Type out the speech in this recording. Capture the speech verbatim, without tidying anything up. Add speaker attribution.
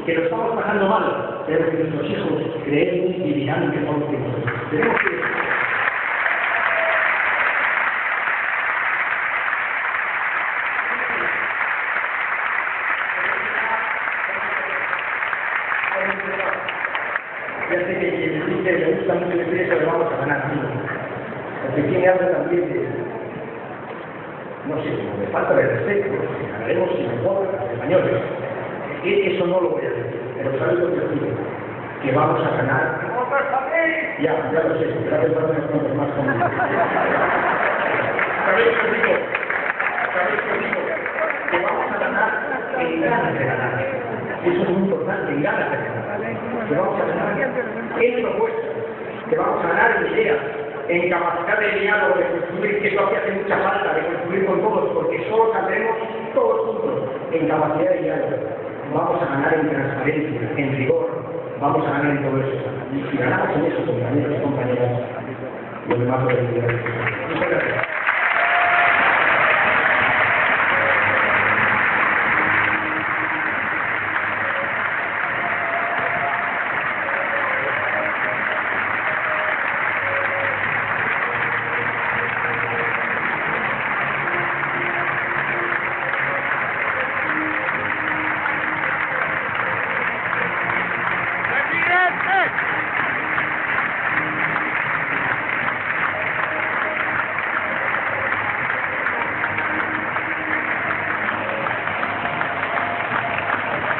Speaker 1: que lo estamos pasando mal, pero que nuestros hijos creen y dirán que somos que nosotros. Tenemos que... Ya sé que quien dice le gusta mucho el empresa, le vamos a ganar, ¿no? Porque quien habla también de, no sé, de falta de respeto, que ganaremos y mejor a los españoles. Y eso no lo voy a decir, pero sabes lo que os digo, que vamos a ganar. Ya, ya lo sé, pero hay unos cuantos más conmigo. ¿Sabéis lo que os digo? ¿Sabéis lo que os digo? Que vamos a ganar en ganas de ganar. Eso es muy importante, en ganas de ganar. Que vamos a ganar en propuestas, que vamos a ganar en ideas, en capacidad de diálogo, de construir, que es lo que hace mucha falta, de construir con todos, porque solo saldremos todos juntos en capacidad de diálogo. Vamos a ganar en transparencia, en rigor, vamos a ganar en todo eso. Y si ganamos en eso, compañeros y compañeras, lo demás lo tendremos. Muchas gracias.